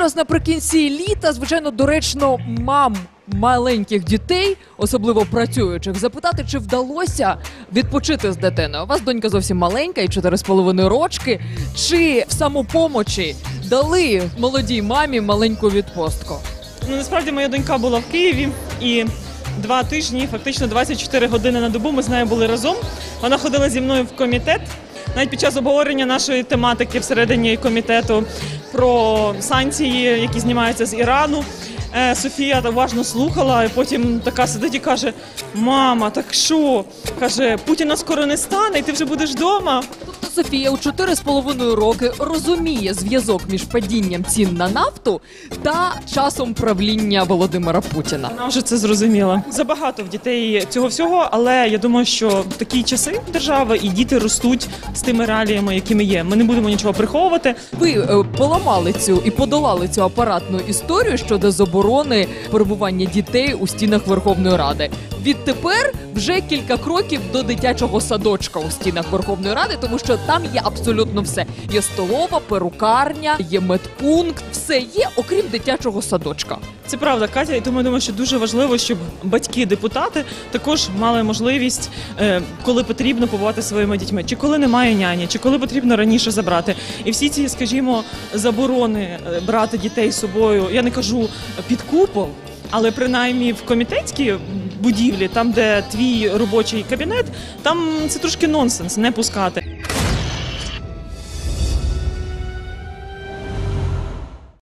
зараз наприкінці літа, звичайно, доречно мам маленьких дітей, особливо працюючих, запитати, чи вдалося відпочити з дитиною. У вас донька зовсім маленька, і 4,5 рочки. Чи в самопомочі дали молодій мамі маленьку відпустку? Насправді моя донька була в Києві і 2 тижні, фактично 24 години на добу ми з нею були разом. Вона ходила зі мною в комітет. Навіть під час обговорення нашої тематики всередині комітету про санкції, які знімаються з Ірану, Софія уважно слухала, і потім така сидить і каже: «Мама, так що?» Каже, «Путіна скоро не стане, і ти вже будеш вдома». Софія у 4,5 роки розуміє зв'язок між падінням цін на нафту та часом правління Володимира Путіна. Вона вже це зрозуміла. Забагато в дітей цього всього, але я думаю, що в такі часи держави і діти ростуть з тими реаліями, якими є. Ми не будемо нічого приховувати. Ви поламали цю і подолали цю апаратну історію щодо заборони перебування дітей у стінах Верховної Ради. Відтепер вже кілька кроків до дитячого садочка у стінах Верховної Ради, тому що там є абсолютно все. Є столова, перукарня, є медпункт, все є, окрім дитячого садочка. Це правда, Катя, і тому я думаю, що дуже важливо, щоб батьки-депутати також мали можливість, коли потрібно, побувати зі своїми дітьми. Чи коли немає няні, чи коли потрібно раніше забрати. І всі ці, скажімо, заборони брати дітей з собою, я не кажу під купол, але принаймні в комітетській будівлі, там, де твій робочий кабінет, там це трошки нонсенс не пускати.